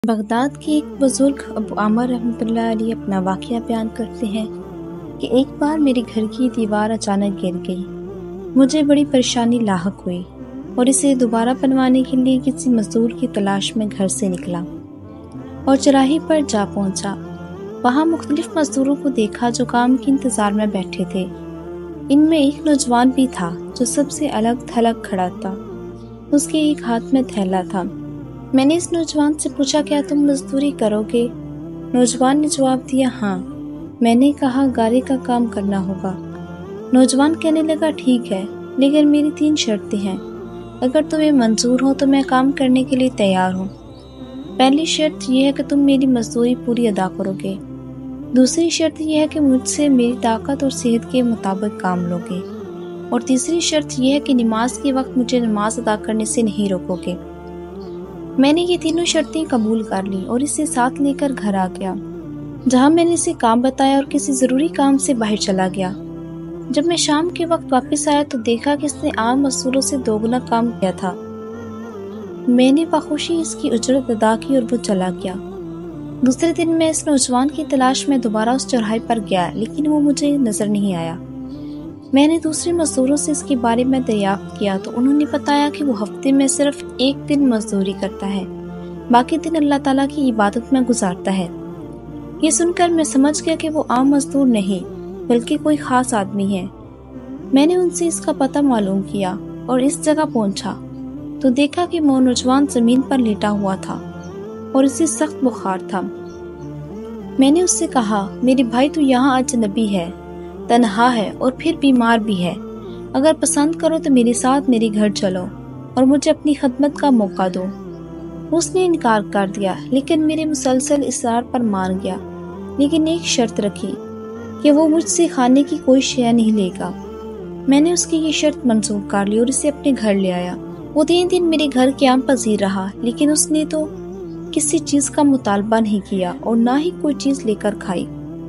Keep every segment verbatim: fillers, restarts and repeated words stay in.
Baghdad کے ایک بزرگ ابو عامر رحمۃ اللہ علیہ اپنا واقعہ بیان کرتے ہیں کہ ایک بار میرے گھر کی دیوار اچانک گر گئی۔ مجھے بڑی پریشانی لاحق ہوئی اور اسے دوبارہ بنوانے کے لیے کسی مزدور کی تلاش میں گھر سے نکلا اور چراہی پر جا پہنچا۔ وہاں مختلف مزدوروں کو دیکھا جو کام کے انتظار میں بیٹھے تھے۔ ان میں ایک نوجوان بھی تھا جو سب سے الگ تھلگ کھڑا تھا۔ اس کے ایک ہاتھ میں تھیلا تھا۔ میں نے اس نوجوان سے پوچھا کیا تم مزدوری کرو گے؟ نوجوان نے جواب دیا ہاں۔ میں نے کہا گارے کا کام کرنا ہوگا۔ نوجوان کہنے لگا ٹھیک ہے، لیکن میری تین شرطیں ہیں۔ اگر تمہیں منظور ہو تو میں کام کرنے کے لیے تیار ہوں۔ پہلی شرط یہ ہے کہ تم میری مزدوری پوری ادا کرو گے۔ دوسری شرط یہ ہے کہ مجھ سے میری طاقت اور صحت کے مطابق کام لو گے۔ اور تیسری شرط یہ ہے کہ نماز کے وقت مجھے نماز ادا کرنے سے نہیں روکو گے۔ میں نے یہ تینوں شرطیں قبول کر لی اور اسے ساتھ لے کر گھر آ گیا، جہاں میں نے اسے کام بتایا اور کسی ضروری کام سے باہر چلا گیا۔ جب میں شام کے وقت واپس آیا تو دیکھا کہ اس نے عام مزدوروں سے دوگنا کام کیا تھا۔ میں نے بخوشی اس کی اجرت ادا کی اور وہ چلا گیا۔ دوسرے دن میں اس نوجوان کی تلاش میں دوبارہ اس چوراہے پر گیا، لیکن وہ مجھے نظر نہیں آیا۔ میں نے دوسرے مزدوروں سے اس کے بارے میں دریافت کیا تو انہوں نے بتایا کہ وہ ہفتے میں صرف ایک دن مزدوری کرتا ہے، باقی دن اللہ تعالیٰ کی عبادت میں گزارتا ہے۔ یہ سن کر میں سمجھ گیا کہ وہ عام مزدور نہیں بلکہ کوئی خاص آدمی ہے۔ میں نے ان سے اس کا پتہ معلوم کیا اور اس جگہ پہنچا تو دیکھا کہ وہ نوجوان زمین پر لیٹا ہوا تھا اور اسے سخت بخار تھا۔ میں نے اس سے کہا میرے بھائی تو یہاں اجنبی ہے، تنہا ہے اور پھر بیمار بھی ہے۔ اگر پسند کرو تو میرے ساتھ میرے گھر چلو اور مجھے اپنی خدمت کا موقع دو۔ اس نے انکار کر دیا، لیکن میرے مسلسل اصرار پر مان گیا، لیکن ایک شرط رکھی کہ وہ مجھ سے کھانے کی کوئی شے نہیں لے گا۔ میں نے اس کی یہ شرط منظور کر لی اور اسے اپنے گھر لے آیا۔ وہ تین دن میرے گھر قیام پذیر رہا، لیکن اس نے تو کسی چیز کا مطالبہ نہیں کیا اور نہ ہی کوئی چیز لے کر کھائی۔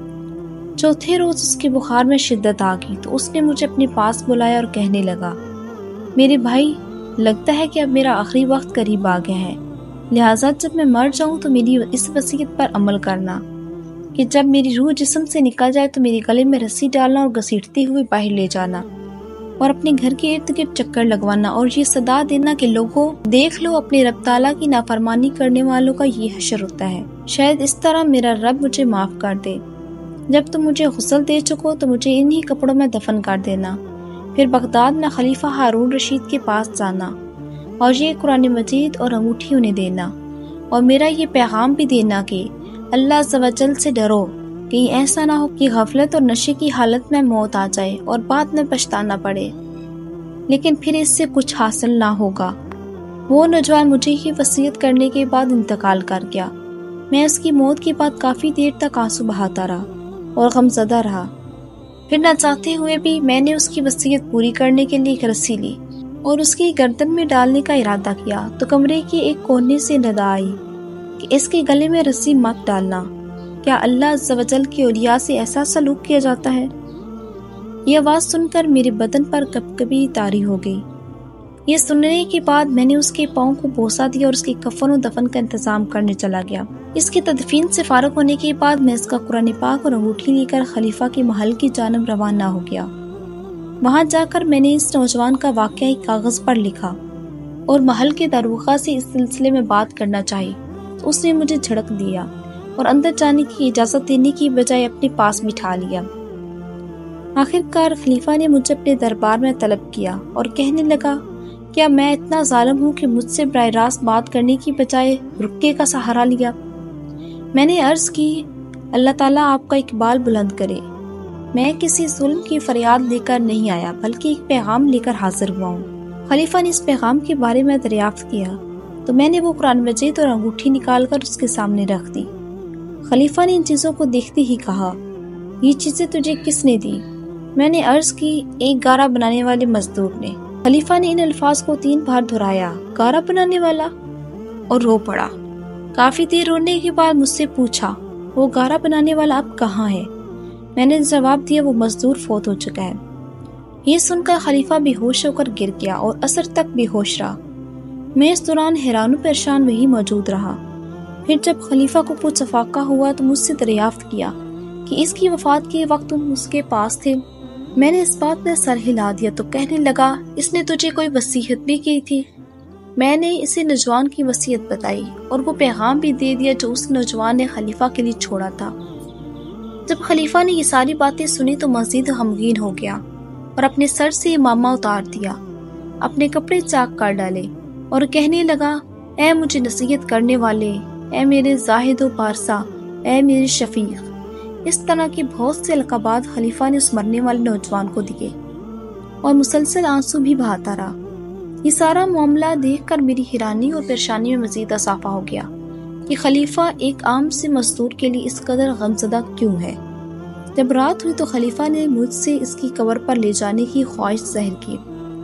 چوتھے روز اس کے بخار میں شدت آ گئی تو اس نے مجھے اپنے پاس بلایا اور کہنے لگا میرے بھائی، لگتا ہے کہ اب میرا آخری وقت قریب آ گیا ہے، لہٰذا جب میں مر جاؤں تو میری اس وصیت پر عمل کرنا کہ جب میری روح جسم سے نکل جائے تو میرے گلے میں رسی ڈالنا اور گھسیٹتے ہوئے باہر لے جانا اور اپنے گھر کے ارد گرد چکر لگوانا اور یہ صدا دینا کہ لوگوں دیکھ لو اپنے رب تعالیٰ کی نافرمانی کرنے والوں کا یہ حشر ہوتا ہے، شاید اس طرح میرا رب مجھے معاف کر دے۔ جب تم مجھے غسل دے چکو تو مجھے انہی کپڑوں میں دفن کر دینا، پھر بغداد میں خلیفہ ہارون رشید کے پاس جانا اور یہ قرآن مجید اور انگوٹھی انہیں دینا اور میرا یہ پیغام بھی دینا کہ اللہ عز و جل سے ڈرو، کہیں ایسا نہ ہو کہ غفلت اور نشے کی حالت میں موت آ جائے اور بعد میں پچھتانا پڑے، لیکن پھر اس سے کچھ حاصل نہ ہوگا۔ وہ نوجوان مجھے یہ وصیت کرنے کے بعد انتقال کر گیا۔ میں اس کی موت کے بعد کافی دیر تک آنسو بہاتا رہا اور غمزدہ رہا۔ پھر نہ چاہتے ہوئے بھی میں نے اس کی وصیت پوری کرنے کے لیے ایک رسی لی اور اس کی گردن میں ڈالنے کا ارادہ کیا تو کمرے کے ایک کونے سے ندا آئی کہ اس کے گلے میں رسی مت ڈالنا۔ کیا اللہ عز و جل کے اولیاء سے ایسا سلوک کیا جاتا ہے؟ یہ آواز سن کر میرے بدن پر کپکپی طاری ہو گئی۔ یہ سننے کے بعد میں نے اس کے پاؤں کو بوسہ دیا اور اس کے کفن و دفن کا انتظام کرنے چلا گیا۔ اس کی تدفین سے فارغ ہونے کے بعد میں اس کا قرآن پاک اور انگوٹھی لے کر خلیفہ کے محل کی جانب روانہ ہو گیا۔ وہاں جا کر میں نے اس نوجوان کا واقعہ ایک کاغذ پر لکھا اور محل کے داروغہ سے اس سلسلے میں بات کرنا چاہی تو اس نے مجھے جھڑک دیا اور اندر جانے کی اجازت دینے کی بجائے اپنے پاس بٹھا لیا۔ آخر کار خلیفہ نے مجھے اپنے دربار میں طلب کیا اور کہنے لگا کیا میں اتنا ظالم ہوں کہ مجھ سے براہ راست بات کرنے کی بجائے رکے کا سہارا لیا؟ میں نے عرض کی اللہ تعالیٰ آپ کا اقبال بلند کرے، میں کسی ظلم کی فریاد لے کر نہیں آیا بلکہ ایک پیغام لے کر حاضر ہوا ہوں۔ خلیفہ نے اس پیغام کے بارے میں دریافت کیا تو میں نے وہ قرآن مجید اور انگوٹھی نکال کر اس کے سامنے رکھ دی۔ خلیفہ نے ان چیزوں کو دیکھتے ہی کہا یہ چیزیں تجھے کس نے دی؟ میں نے عرض کی ایک گارا بنانے والے مزدور نے۔ خلیفہ نے ان الفاظ کو تین بار دہرایا، گارا بنانے والا، اور رو پڑا۔ کافی دیر رونے کے بعد مجھ سے پوچھا وہ گارا بنانے والا اب کہاں ہے؟ میں نے جواب دیا وہ مزدور فوت ہو چکا ہے۔ یہ سن کر خلیفہ بے ہوش ہو کر گر گیا اور عصر تک بے ہوش رہا۔ میں اس دوران حیران و پریشان وہی موجود رہا۔ پھر جب خلیفہ کو پرچ افاقہ ہوا تو مجھ سے دریافت کیا کہ اس کی وفات کے وقت تم اس کے پاس تھے۔ میں نے اس بات میں سر ہلا دیا تو کہنے لگا اس نے تجھے کوئی وصیت بھی کی تھی؟ میں نے اسے نوجوان کی وصیت بتائی اور وہ پیغام بھی دے دیا جو اس نوجوان نے خلیفہ کے لیے چھوڑا تھا۔ جب خلیفہ نے یہ ساری باتیں سنی تو مزید غمگین ہو گیا اور اپنے سر سے امامہ اتار دیا، اپنے کپڑے چاک کر ڈالے اور کہنے لگا اے مجھے نصیحت کرنے والے، اے میرے زاہد و پارسا، اے میرے شفیق۔ اس طرح کے بہت سے القابات خلیفہ نے اس مرنے والے نوجوان کو دیے اور مسلسل آنسو بھی بہاتا رہا۔ یہ سارا معاملہ دیکھ کر میری حیرانی اور پریشانی میں مزید اضافہ ہو گیا کہ خلیفہ ایک عام سے مزدور کے لیے اس قدر غمزدہ کیوں ہے۔ جب رات ہوئی تو خلیفہ نے مجھ سے اس کی قبر پر لے جانے کی خواہش ظاہر کی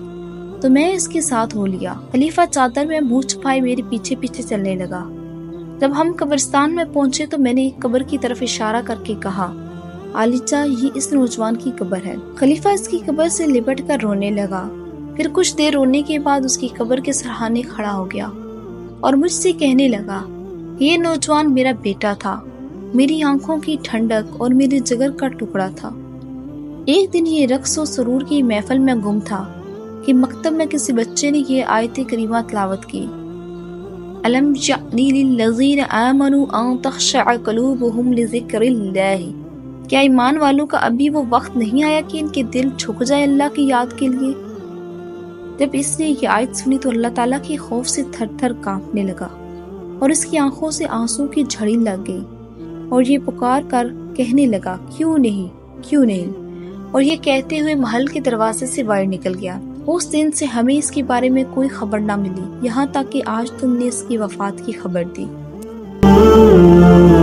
تو میں اس کے ساتھ ہو لیا۔ خلیفہ چادر میں منہ چھپائے میرے پیچھے پیچھے چلنے لگا۔ جب ہم قبرستان میں پہنچے تو میں نے ایک قبر کی طرف اشارہ کر کے کہا عالیچا یہ اس نوجوان کی قبر ہے۔ خلیفہ اس کی قبر سے لپٹ کر رونے لگا، پھر کچھ دیر رونے کے بعد اس کی قبر کے سرہانے کھڑا ہو گیا اور مجھ سے کہنے لگا یہ نوجوان میرا بیٹا تھا، میری آنکھوں کی ٹھنڈک اور میرے جگر کا ٹکڑا تھا۔ ایک دن یہ رقص و سرور کی محفل میں گم تھا کہ مکتب میں کسی بچے نے یہ آیت کریمہ تلاوت کی أَلَمْ يَعْنِ لِلَّذِينَ آمَنُوا أَن تَخْشَعَ قُلُوبُهُمْ لِذِكْرِ اللَّهِ، کیا ایمان والوں کا ابھی وہ وقت نہیں آیا کہ ان کے دل جھک جائے اللہ کی یاد کے لیے؟ جب اس نے یہ آیت سنی تو اللہ تعالیٰ کے خوف سے تھر تھر کانپنے لگا اور اس کی آنکھوں سے آنسو کی جھڑی لگ گئی اور یہ پکار کر کہنے لگا کیوں نہیں کیوں نہیں، اور یہ کہتے ہوئے محل کے دروازے سے باہر نکل گیا۔ اس دن سے ہمیں اس کے بارے میں کوئی خبر نہ ملی یہاں تک کہ آج تم نے اس کی وفات کی خبر دی۔